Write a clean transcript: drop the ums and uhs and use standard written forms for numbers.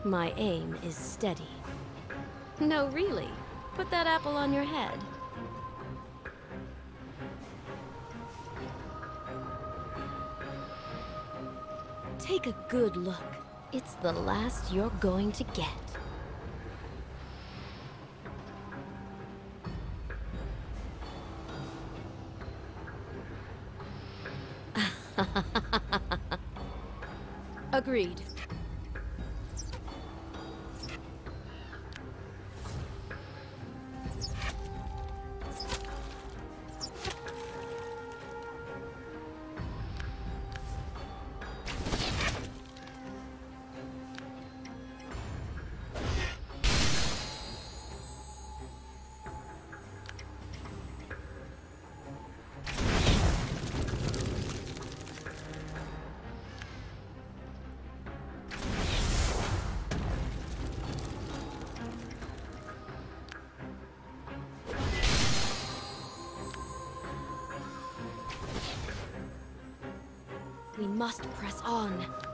My aim is steady. No, really. Put that apple on your head. Take a good look. It's the last you're going to get. Agreed. We must press on.